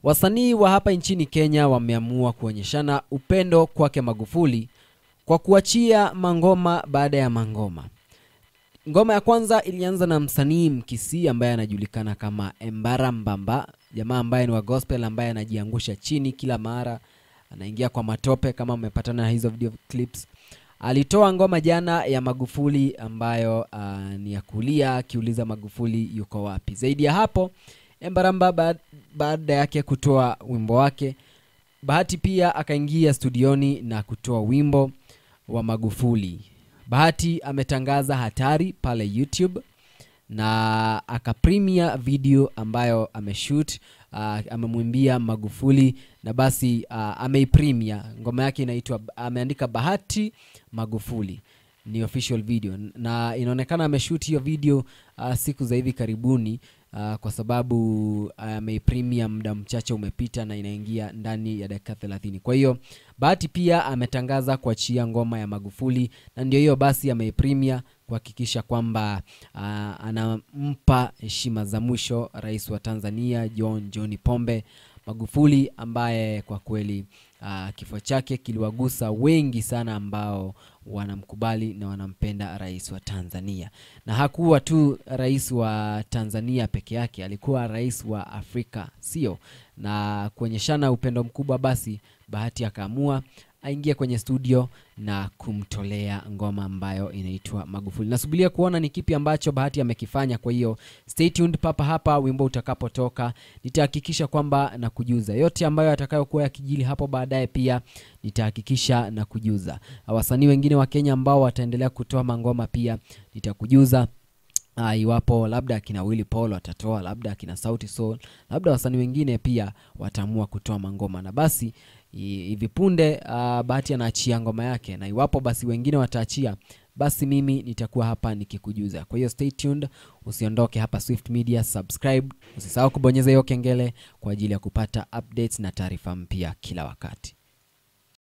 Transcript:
Wasanii wa hapa nchini Kenya wameamua kuonyeshana upendo kwake Magufuli kwa kuachia mangoma baada ya mangoma. Ngoma ya kwanza ilianza na msanii Mkisii ambaye anajulikana kama Embarambamba, jamaa ambaye ni wa gospel ambaye anajiangusha chini kila mara, anaingia kwa matope kama umepatana na hizo video clips. Alitoa ngoma jana ya Magufuli ambayo ni ya kulia akiuliza Magufuli yuko wapi. Zaidi ya hapo, Embarambamba baada yake kutoa wimbo wake, Bahati pia akaingia studioni na kutoa wimbo wa Magufuli. Bahati ametangaza hatari pale YouTube na akapremia video ambayo ameshoot, amemwimbia Magufuli na basi ameipremia. Ngoma yake inaitwa, ameandika Bahati Magufuli, ni official video, na inaonekana ameshoot hiyo video siku za hivi karibuni, kwa sababu ameipremia muda mchache umepita na inaingia ndani ya dakika 30. Kwa hiyo Bahati pia ametangaza kuachia ngoma ya Magufuli, na ndio hiyo basi ameipremia kuhakikisha kwamba anampa heshima za mwisho rais wa Tanzania John Pombe Magufuli, ambaye kwa kweli kifo chake kiliwagusa wengi sana ambao wanamkubali na wanampenda rais wa Tanzania. Na hakuwa tu rais wa Tanzania peke yake, alikuwa rais wa Afrika, sio? Na kuonyeshana upendo mkubwa, basi Bahati akaamua aingie kwenye studio na kumtolea ngoma ambayo inaitwa Magufuli. Nasubiria kuona ni kipi ambacho Bahati amekifanya. Kwa hiyo stay tuned papa hapa, wimbo utakapotoka nitahakikisha kwamba na kujuza yote ambayo atakayokuwa yakijili hapo baadaye. Pia nitahakikisha na kujuza wasanii wengine wa Kenya ambao wataendelea kutoa mangoma, pia nitakujuza iwapo labda akina Willy atatoa, labda akina Sauti Soul, labda wasanii wengine pia wataamua kutoa mangoma. Na basi hivi punde Bahati anaachia ngoma yake, na iwapo basi wengine wataachia, basi mimi nitakuwa hapa nikikujuza. Kwa hiyo stay tuned, usiondoke hapa Swift Media, subscribe, usisahau kubonyeza hiyo kengele kwa ajili ya kupata updates na taarifa mpya kila wakati.